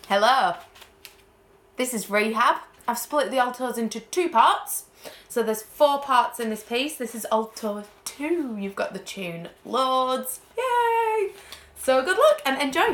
Hello. This is rehab. I've split the altos into 2 parts. So there's 4 parts in this piece. This is alto 2. You've got the tune Loads. Yay! So good luck and enjoy.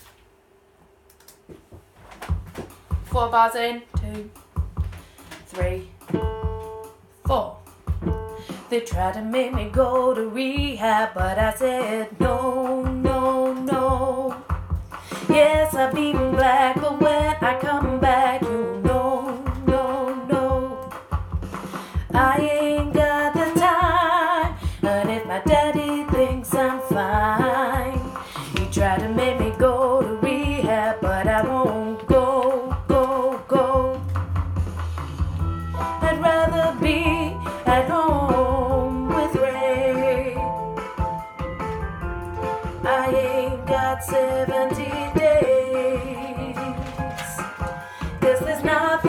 4 bars in. 2, 3, 4. They tried to make me go to rehab, but I said no, no, no. Yes, I've been black, but when I come back, you know, no, no. I ain't got the time, and if my daddy thinks I'm fine, he tried to make me go to rehab, but I won't go, go, go. I'd rather be at home with Ray. I ain't got 70 days, 'cause there's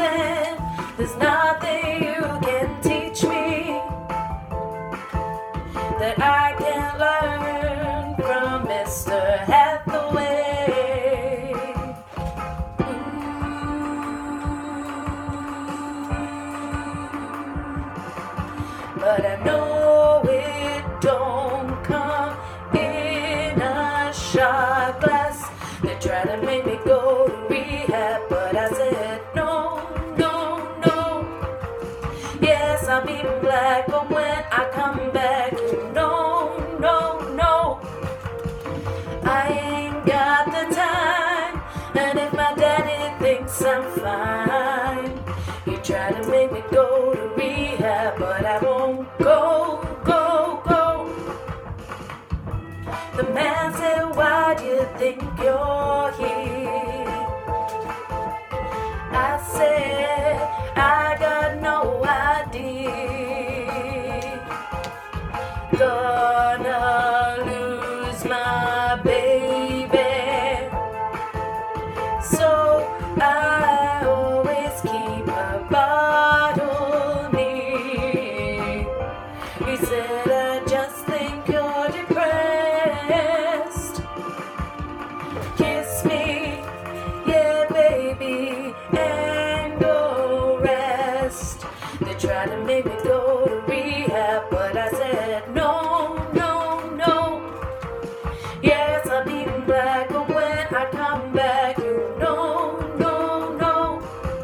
nothing you can teach me that I can learn from Mr. Hathaway. But I know it don't come in a shot glass. They tried to make me go to rehab, but I said no, no, no. Yes, I'll be black, but when I come back, no, no, no. I ain't got the time, and if my daddy thinks I'm fine, he tried to make me go to rehab, but I won't go, go, go. The man said, why do you think you're here? I said, I got no idea. Gonna lose my baby, so I always keep a bottle near. He said, I just think you're depressed. Kiss me, yeah baby, and go rest. They tried to make me go to rehab, but I said no, no, no. Yes, I'll be black, but when I come back, you know, no, no.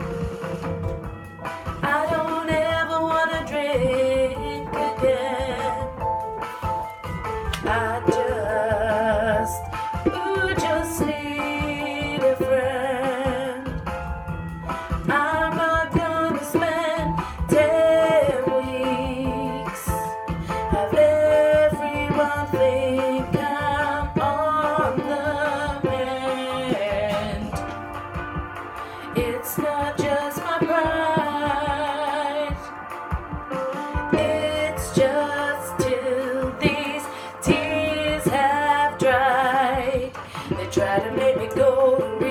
I don't ever wanna drink again. I just need a friend. I'm not gonna spend 10 weeks, have everyone think I'm on the mend. It's not just my pride, it's just till these tears have dried. They try to make me go to